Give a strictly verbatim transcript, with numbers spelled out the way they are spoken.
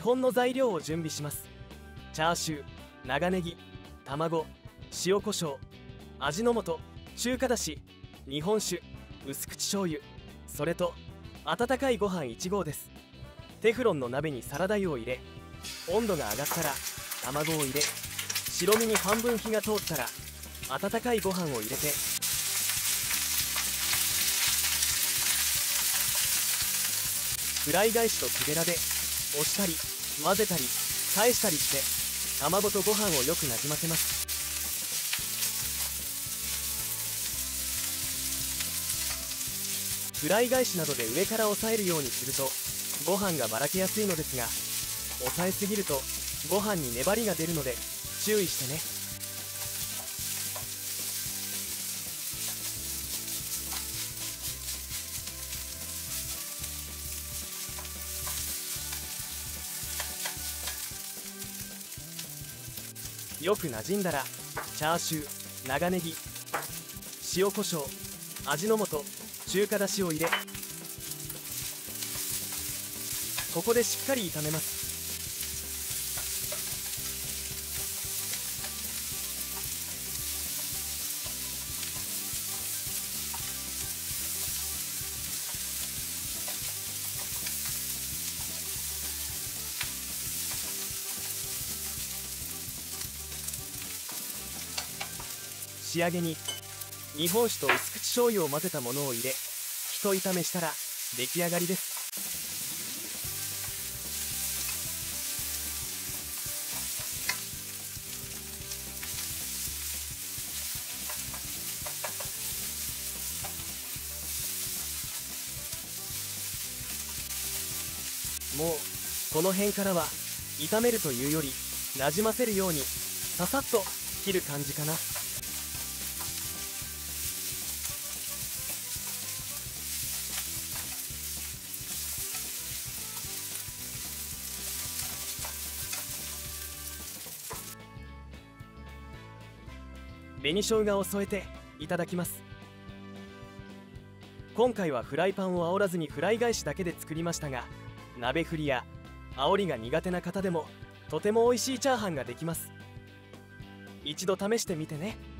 本の材料を準備します。チャーシュー、長ネギ、卵、塩コショウ、味の素、中華だし、日本酒、薄口醤油、それと温かいご飯いち合です。テフロンの鍋にサラダ油を入れ、温度が上がったら卵を入れ、白身に半分火が通ったら温かいご飯を入れて、フライ返しと木べらで押したり混ぜたり返したりして卵とご飯をよくなじませます。フライ返しなどで上から押さえるようにするとご飯がばらけやすいのですが、押さえすぎるとご飯に粘りが出るので注意してね。よくなじんだらチャーシュー、長ネギ、塩コショウ、味の素、中華だしを入れ、ここでしっかり炒めます。仕上げに日本酒と薄口醤油を混ぜたものを入れ、ひと炒めしたら出来上がりです。もうこの辺からは炒めるというよりなじませるようにささっと切る感じかな。紅生姜を添えていただきます。今回はフライパンを煽らずにフライ返しだけで作りましたが、鍋振りや煽りが苦手な方でもとても美味しいチャーハンができます。一度試してみてね。